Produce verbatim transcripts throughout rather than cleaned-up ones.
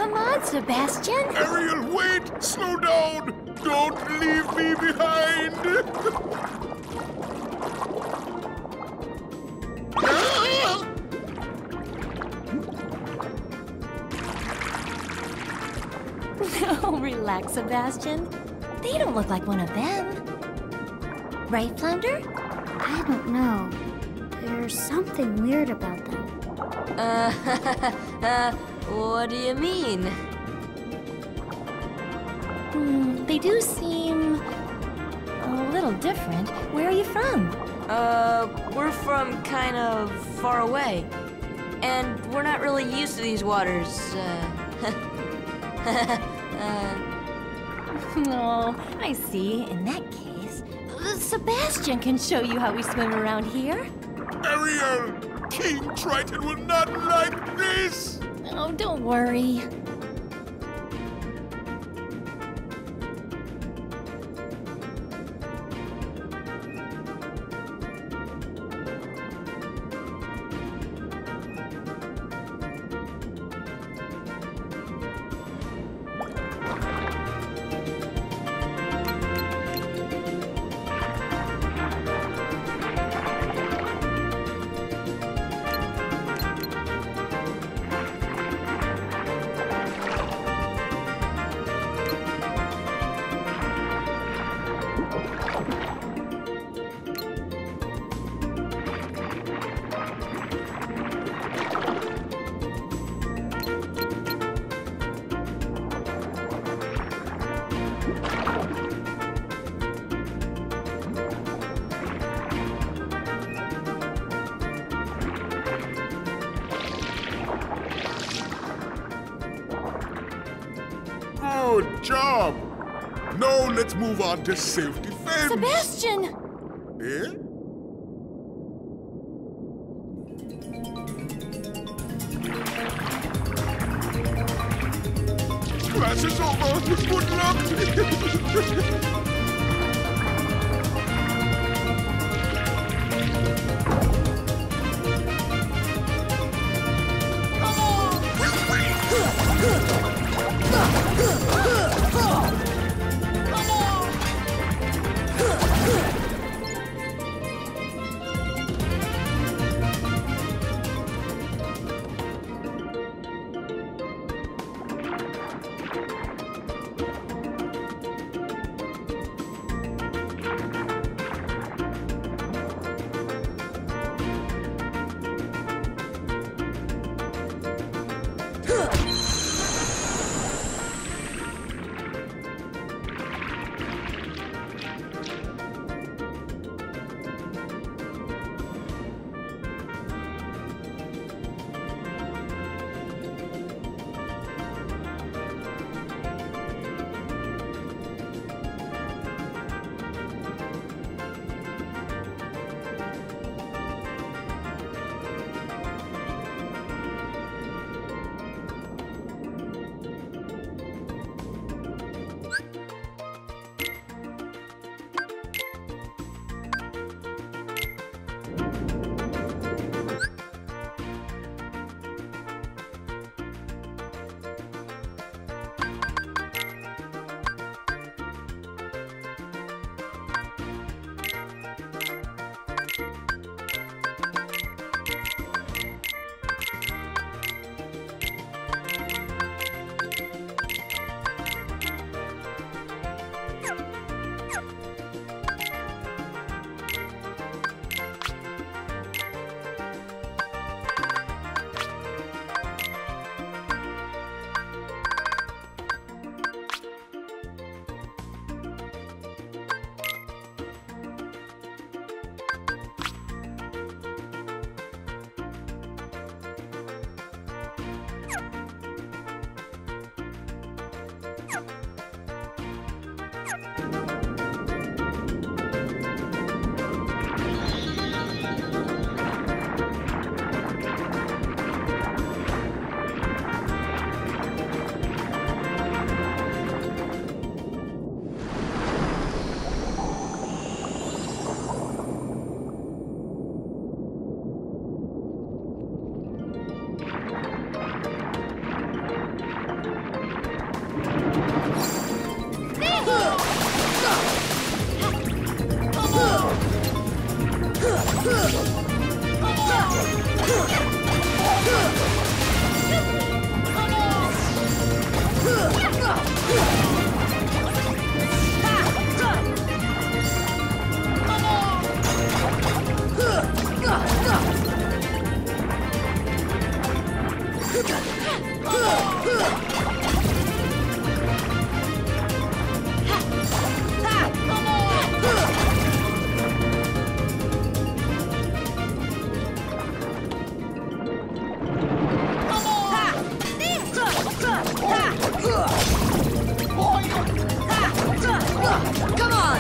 Come on, Sebastian. Ariel, wait! Slow down! Don't leave me behind! Oh, relax, Sebastian. They don't look like one of them. Right, Flounder? I don't know. There's something weird about them. Uh, uh, what do you mean? Hmm, they do seem a little different. Where are you from? Uh, we're from kind of far away. And we're not really used to these waters, uh... uh... Oh, I see. In that case, uh, Sebastian can show you how we swim around here. Ariel! King Triton will not like this! Oh, don't worry. Good job! Now let's move on to self-defense. Sebastian! Eh? Class is over. Good luck. Come on!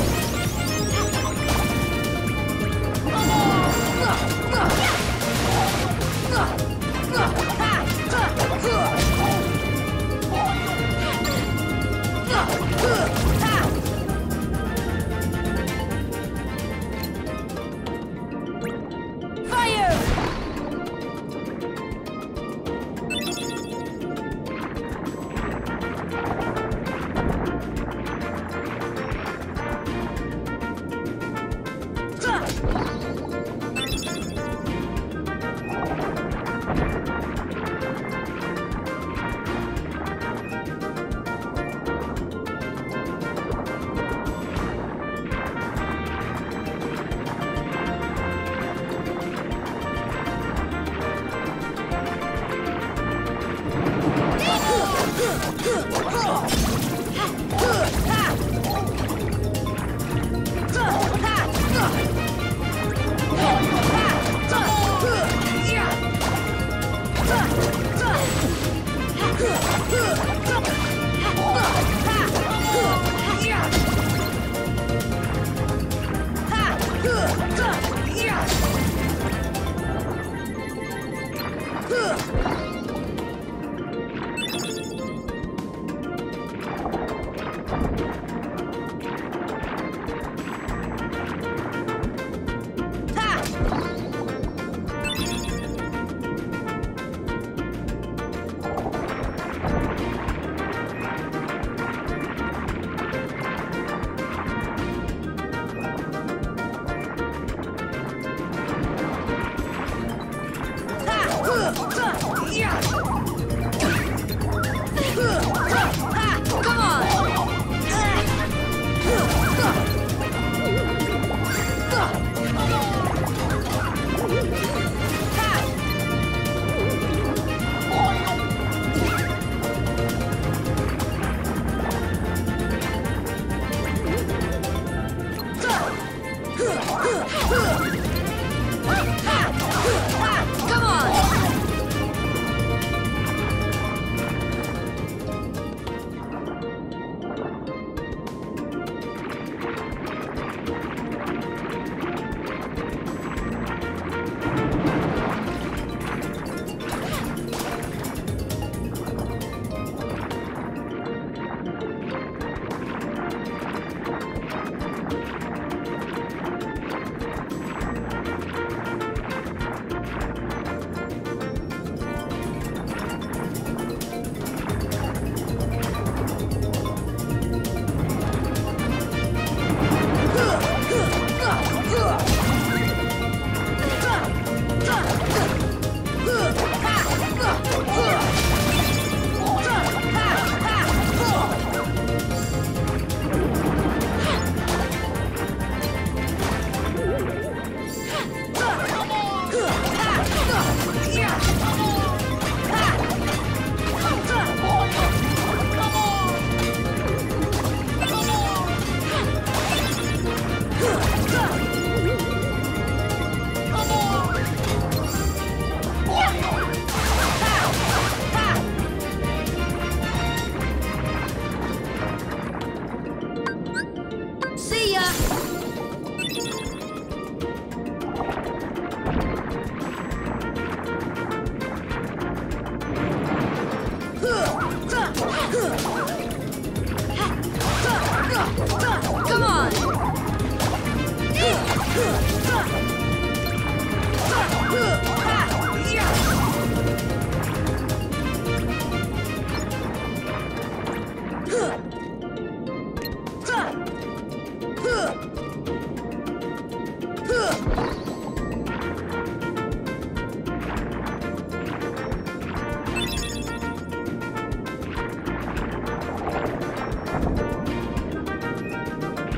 Come on!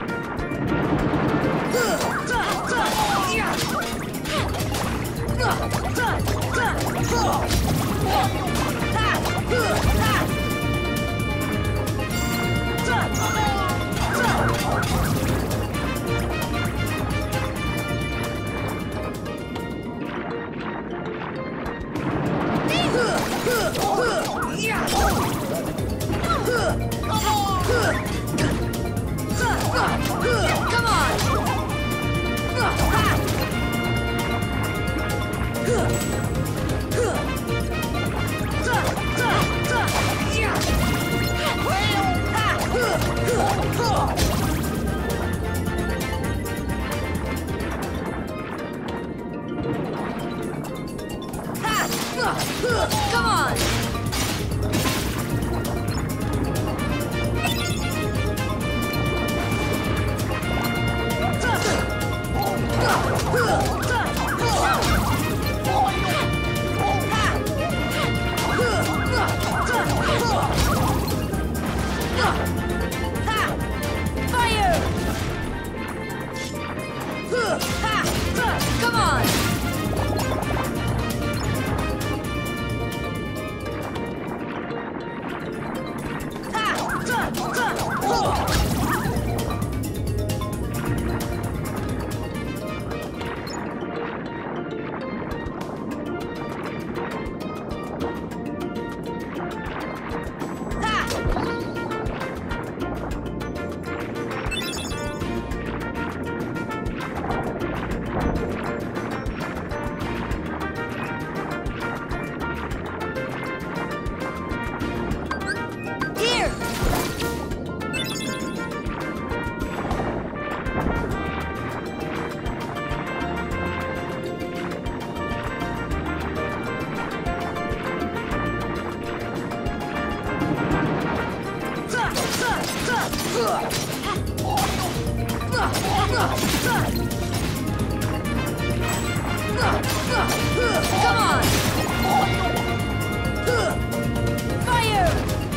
Ugh! Come on! Fire! Come on! Here! Come on! Fire!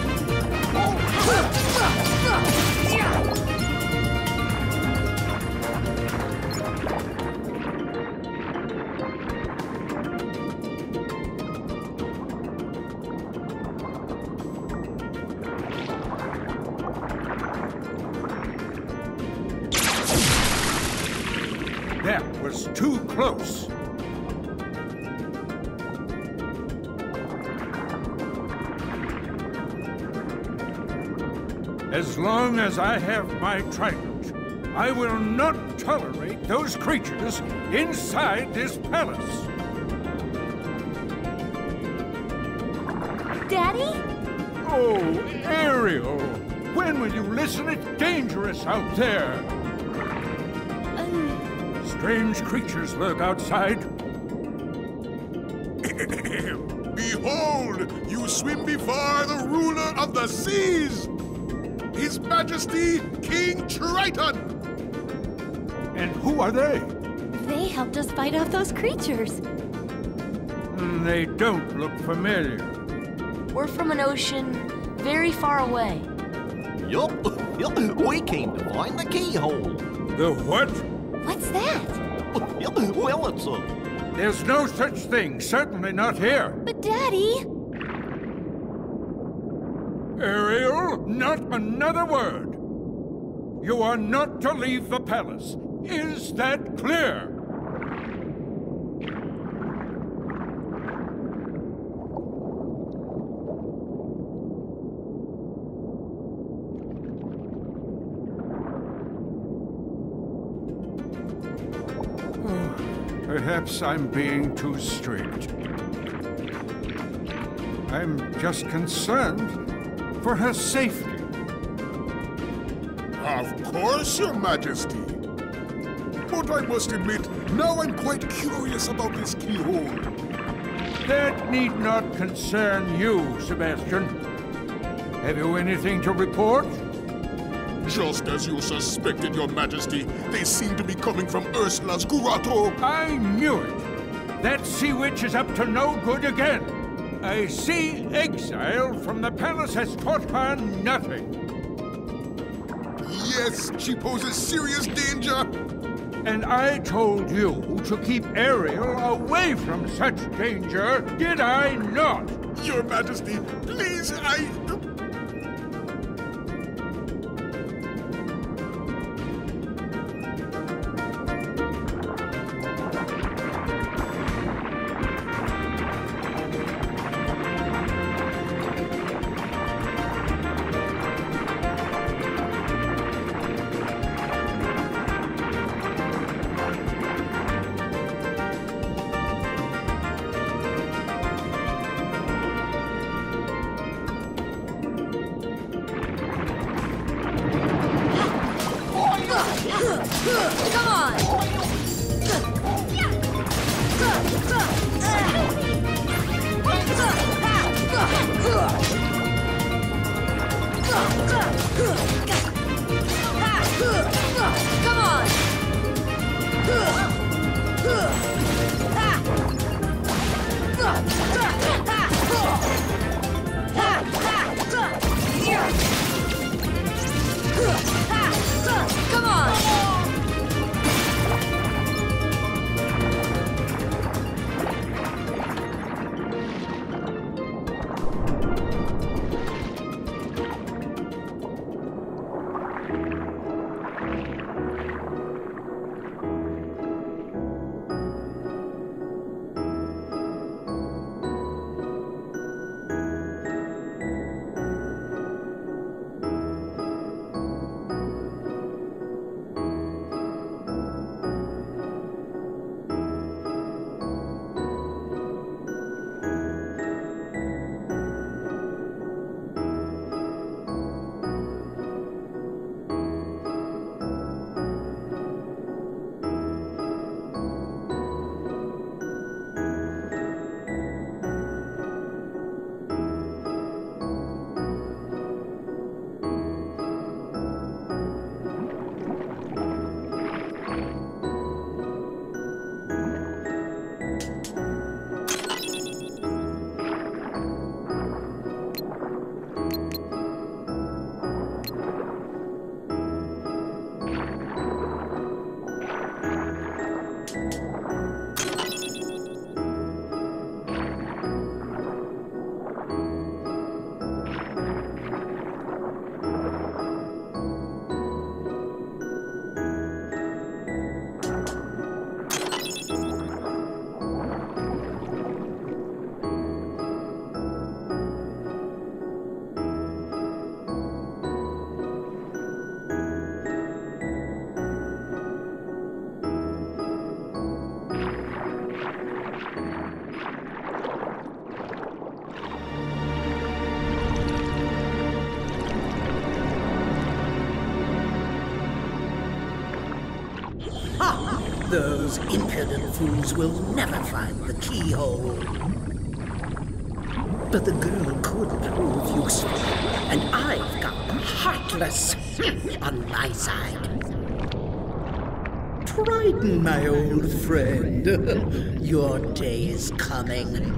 That was too close. As long as I have my trident, I will not tolerate those creatures inside this palace. Daddy? Oh, Ariel! When will you listen? It's dangerous out there. Um, Strange creatures lurk outside. Behold, you swim before the ruler of the seas, His Majesty King Triton. And who are they? they helped us fight off those creatures. Mm, They don't look familiar. We're from an ocean very far away. Yup, yup, we came to find the keyhole. The what? What's that? Yup, well, it's a... There's no such thing, certainly not here. But Daddy... Ariel, not another word. You are not to leave the palace. Is that clear? Perhaps I'm being too strict. I'm just concerned for her safety. Of course, Your Majesty. But I must admit, now I'm quite curious about this keyhole. That need not concern you, Sebastian. Have you anything to report? Just as you suspected, Your Majesty, they seem to be coming from Ursula's grotto. I knew it. That sea witch is up to no good again. A sea exile from the palace has taught her nothing. Yes, she poses serious danger. And I told you to keep Ariel away from such danger, did I not? Your Majesty, please, I... Come on! Those impudent fools will never find the keyhole. But the girl could prove useful, and I've got the Heartless on my side. Triton, my old friend, your day is coming.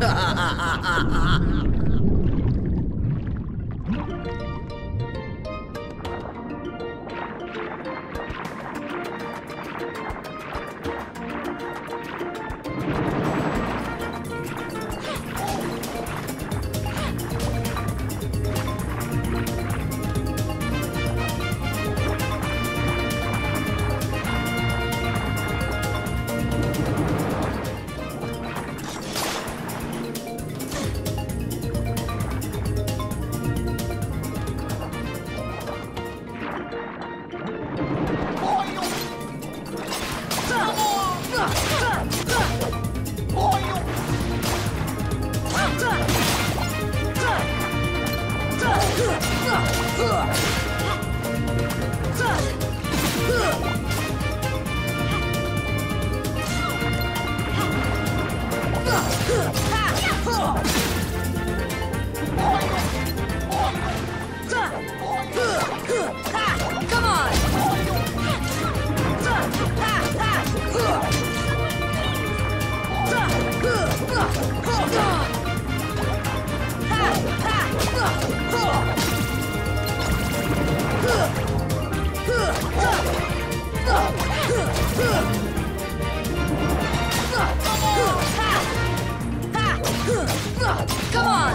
Come on!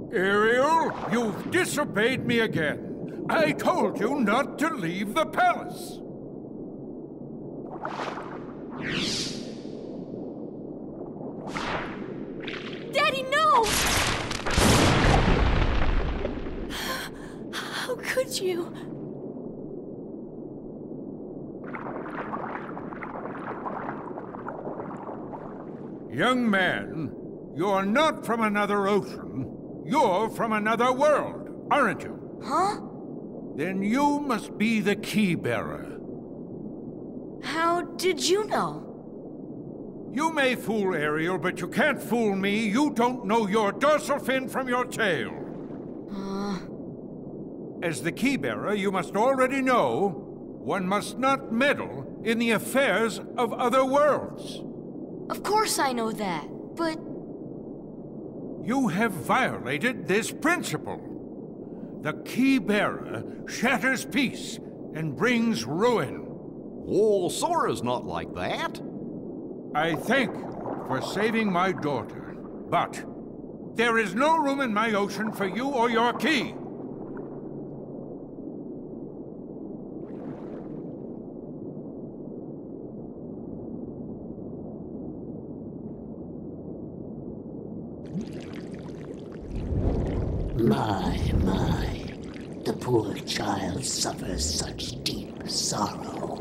Ariel, you've disobeyed me again. I told you not to leave the palace. Daddy, no! How could you? Young man, you're not from another ocean. You're from another world, aren't you? Huh? Then you must be the key bearer. How did you know? You may fool Ariel, but you can't fool me. You don't know your dorsal fin from your tail. Uh... As the key bearer, you must already know one must not meddle in the affairs of other worlds. Of course I know that, but... You have violated this principle. The key bearer shatters peace and brings ruin. Oh, Sora's not like that. I thank you for saving my daughter, but there is no room in my ocean for you or your key. My, my, the poor child suffers such deep sorrow.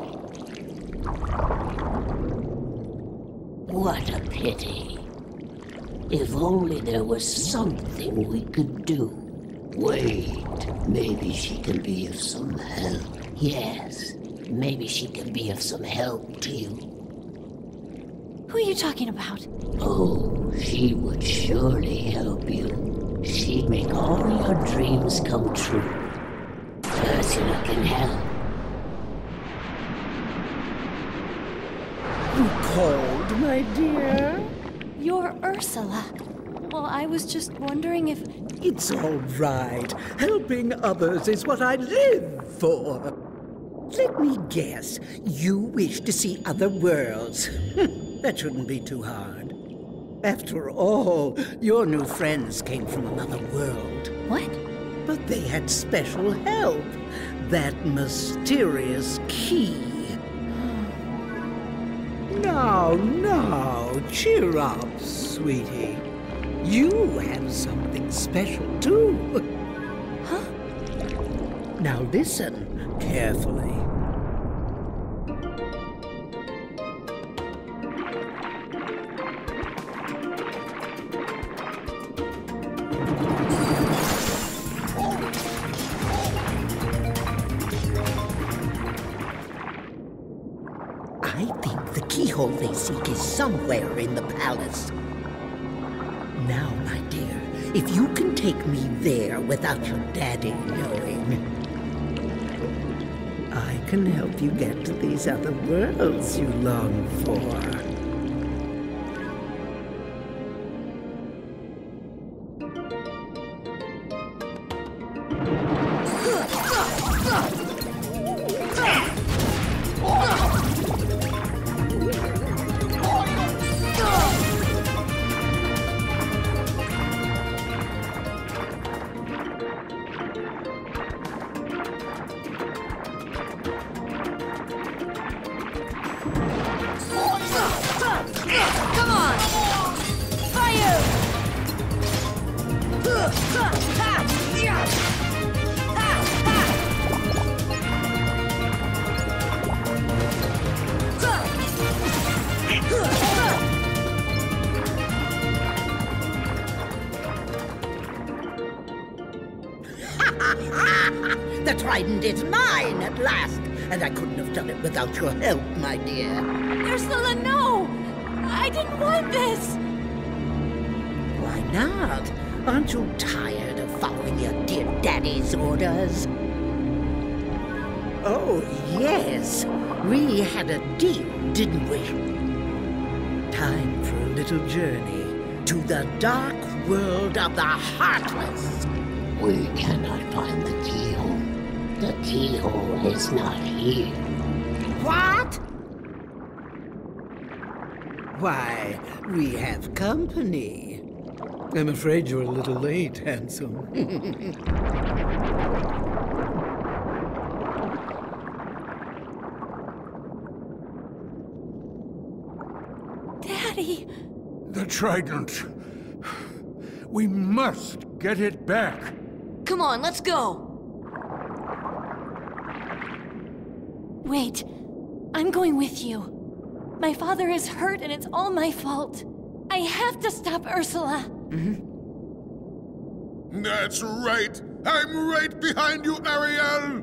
What a pity. If only there was something we could do. Wait, maybe she can be of some help. Yes, maybe she can be of some help to you. Who are you talking about? Oh, she would surely help you. She'd make all your dreams come true. Ursula can help. You called, my dear? You're Ursula. Well, I was just wondering if... It's all right. Helping others is what I live for. Let me guess. You wish to see other worlds. That shouldn't be too hard. After all, your new friends came from another world. What? But they had special help. That mysterious key. Now, now, cheer up, sweetie. You have something special, too. Huh? Now listen carefully. I think the keyhole they seek is somewhere in the palace. Now, my dear, if you can take me there without your daddy knowing, I can help you get to these other worlds you long for. Come on! Fire! The trident is mine at last, and I couldn't have done it without your help, my dear. Ursula, no! I didn't want this! Why not? Aren't you tired of following your dear daddy's orders? Oh, yes. We had a deal, didn't we? Time for a little journey to the dark world of the Heartless. We cannot find the keyhole. The keyhole is not here. What? Why, we have company. I'm afraid you're a little late, handsome. Daddy! The trident. We must get it back. Come on, let's go. Wait. I'm going with you. My father is hurt and it's all my fault. I have to stop Ursula. Mm-hmm. That's right. I'm right behind you, Ariel.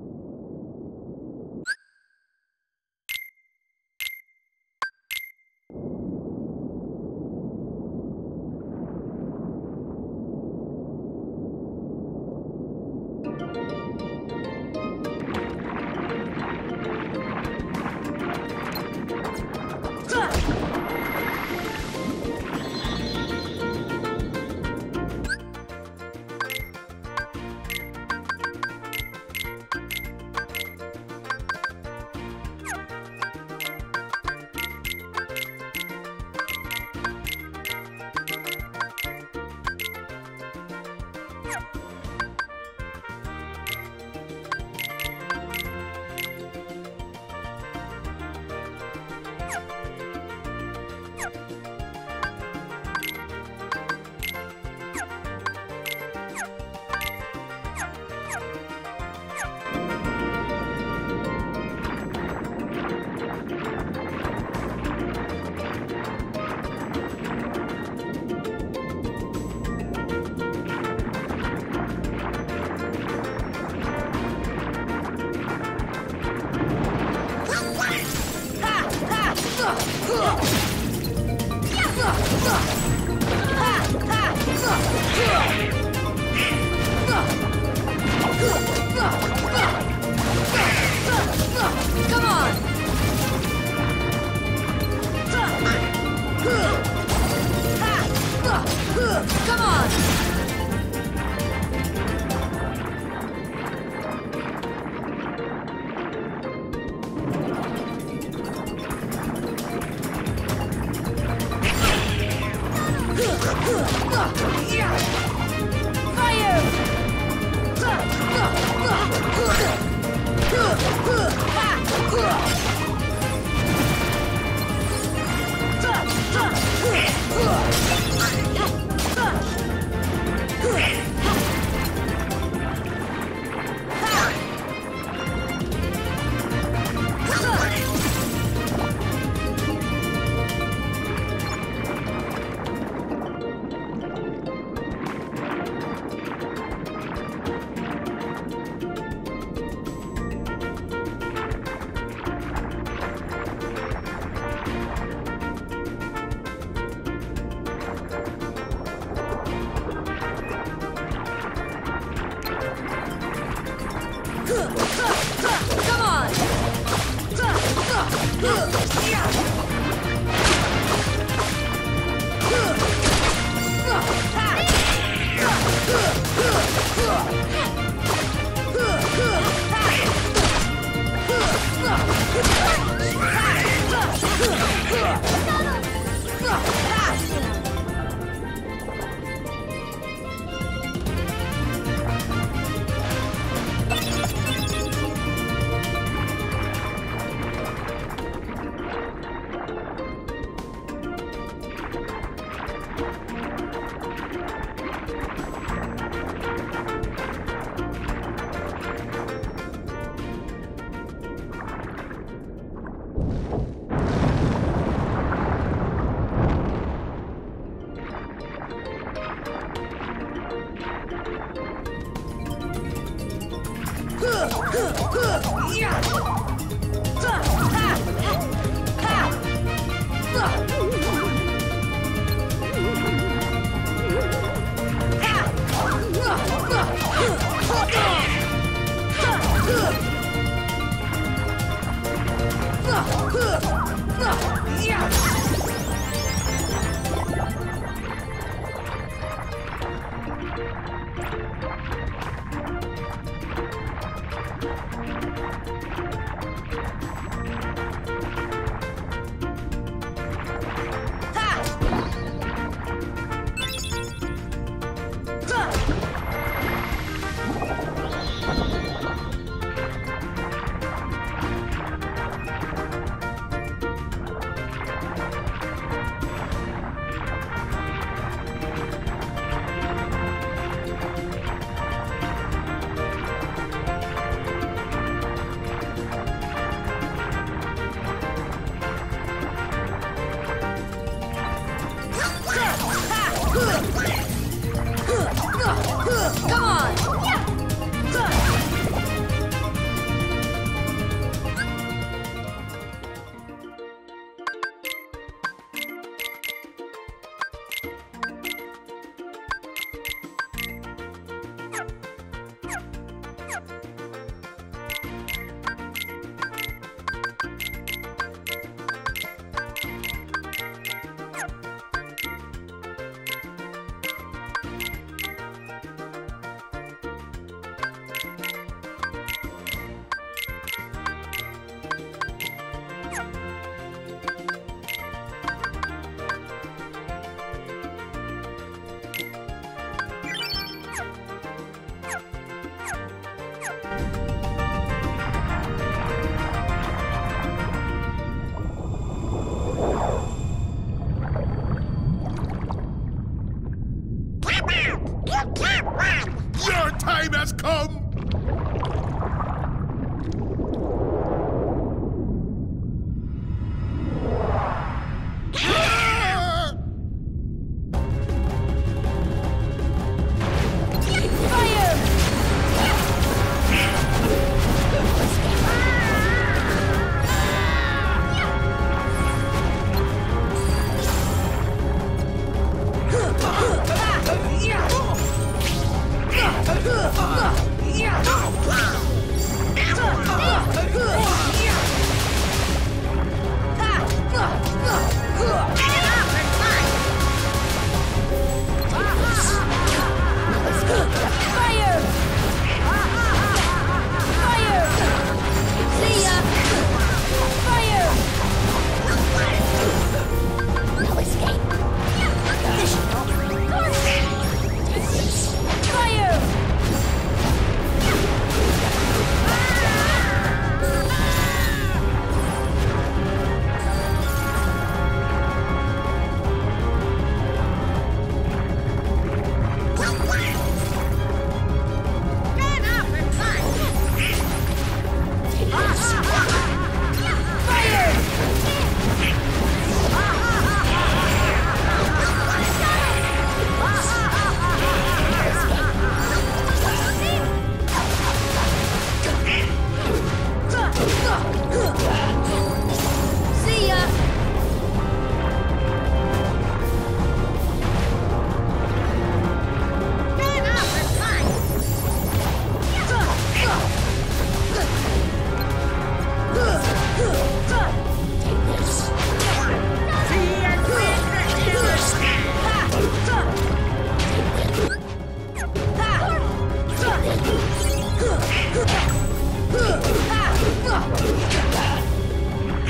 Come on! Come on! Come on!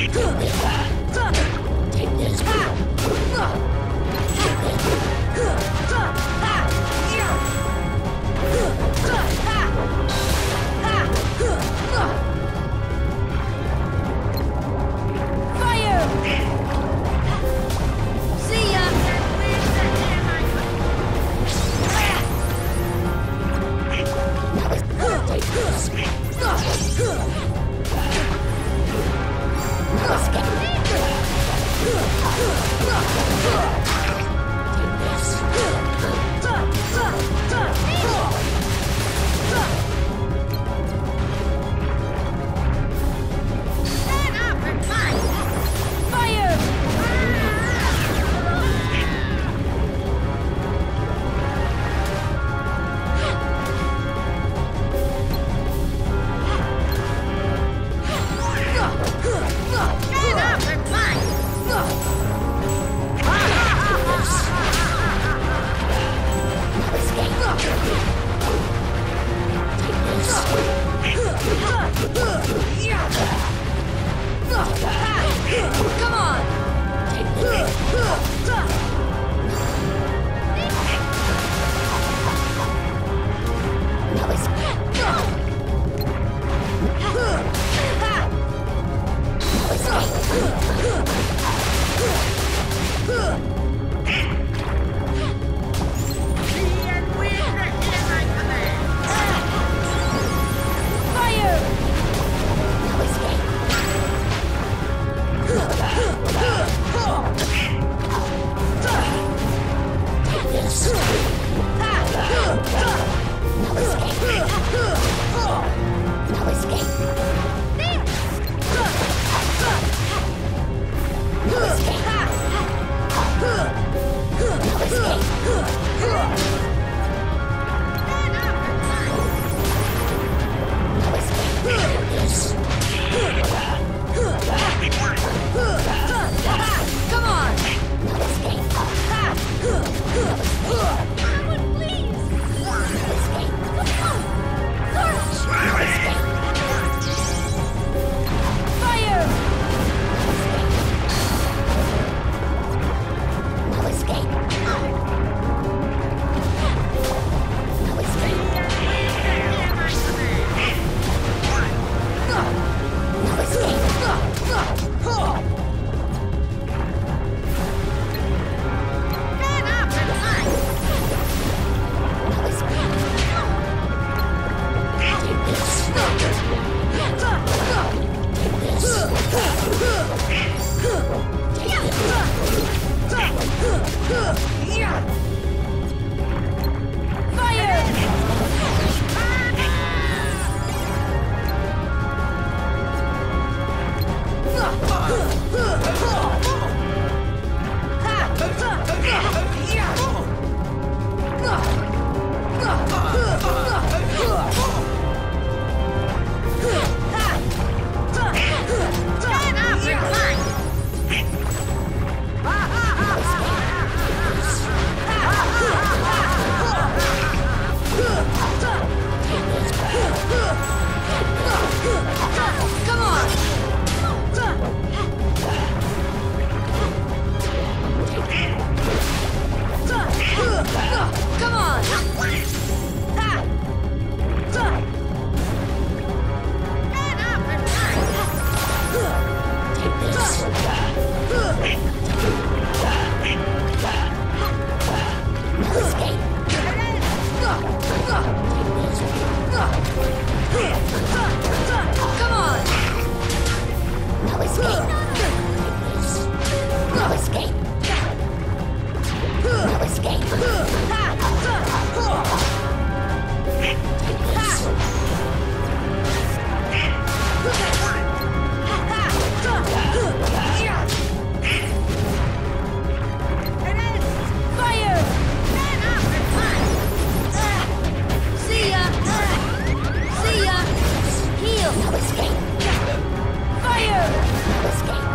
Fire!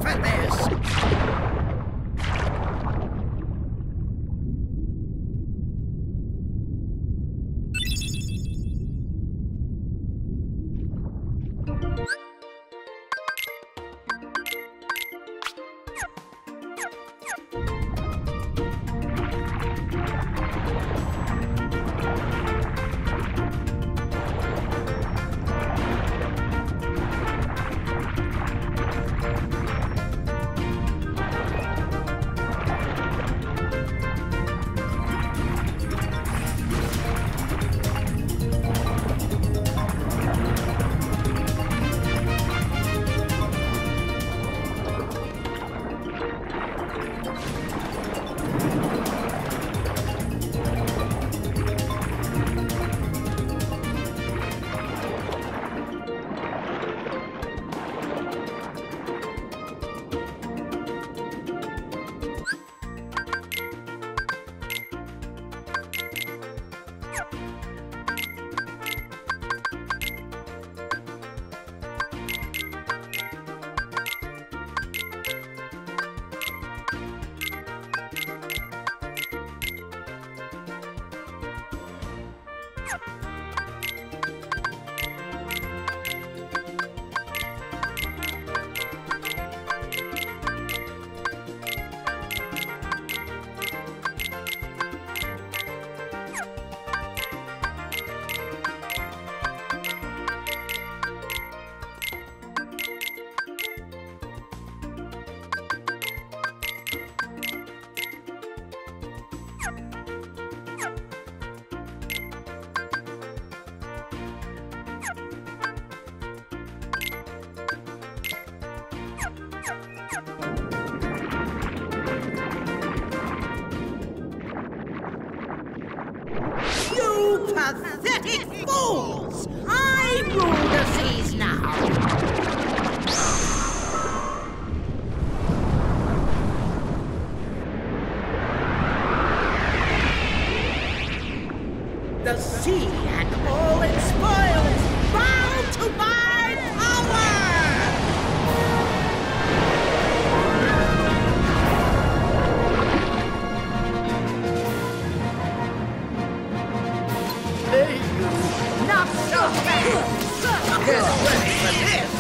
for this! You pathetic fools! I rule the seas now! The sea and all its spoils bow to my power! Hey, you! Not so fast! Get ready for this!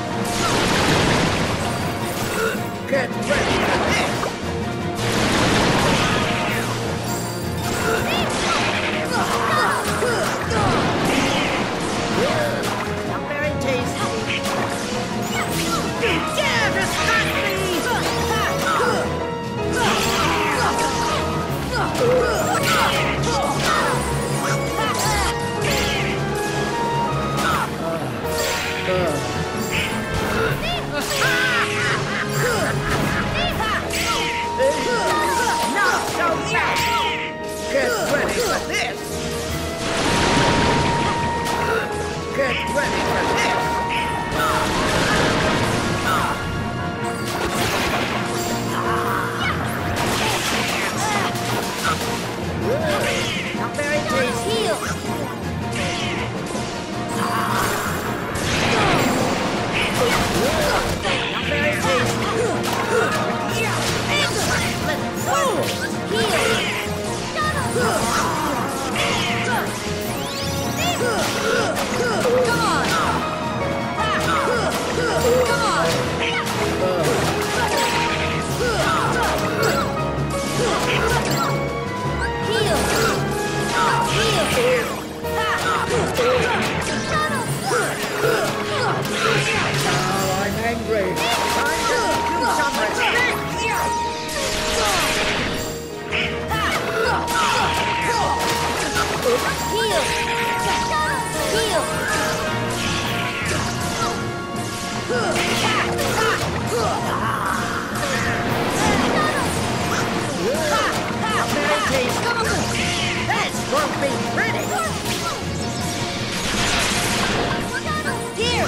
Get ready for this! Not very tasty. You dare distract me! Not so fast! Get ready for this! Get ready for this! Not very tasty. Not very tasty. Let's go! Come on! Come on! Heal! Heal! Now I'm angry. Time to do some respect. Heal! Heal! Very tasty. This won't be pretty. Here!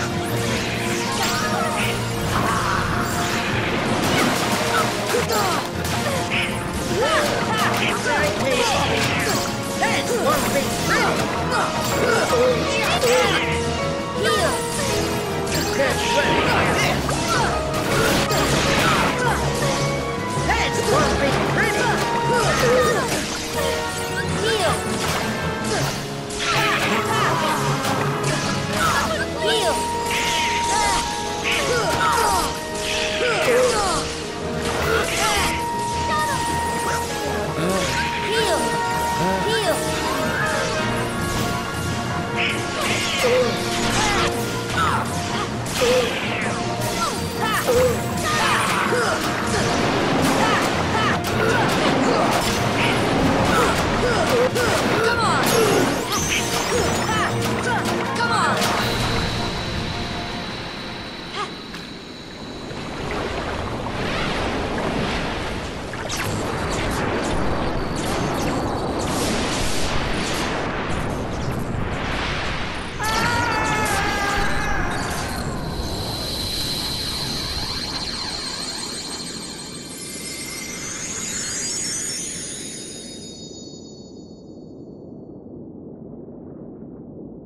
Very tasty. This won't be pretty. Heal! Get ready for this.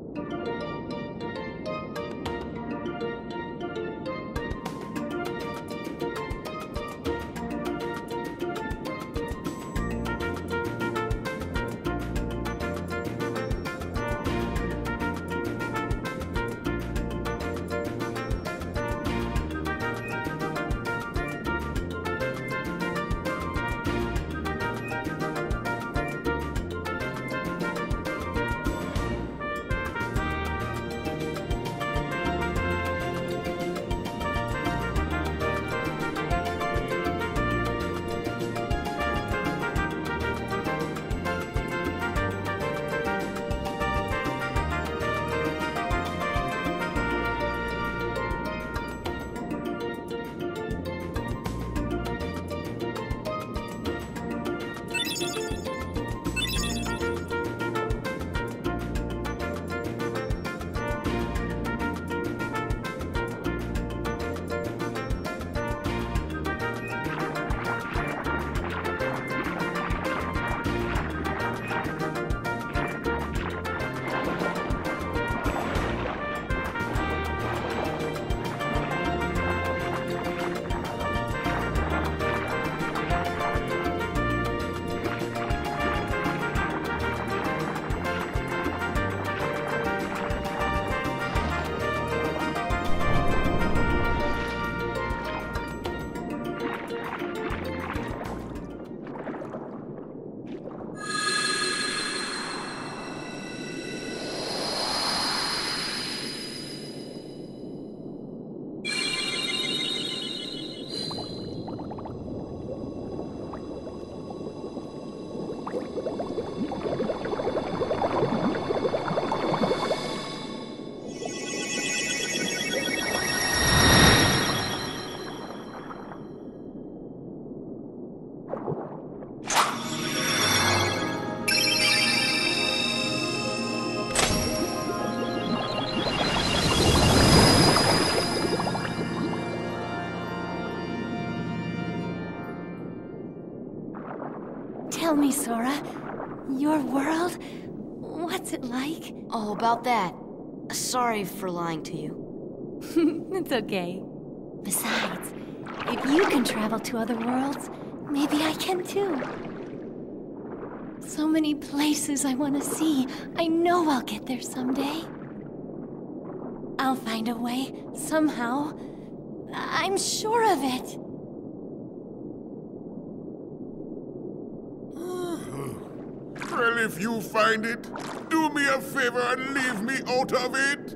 Tell me, Sora, your world, what's it like? Oh, about that. Sorry for lying to you. It's okay. Besides, if you can travel to other worlds, maybe I can too. So many places I want to see. I know I'll get there someday. I'll find a way, somehow. I'm sure of it. Well, if you find it, do me a favor and leave me out of it.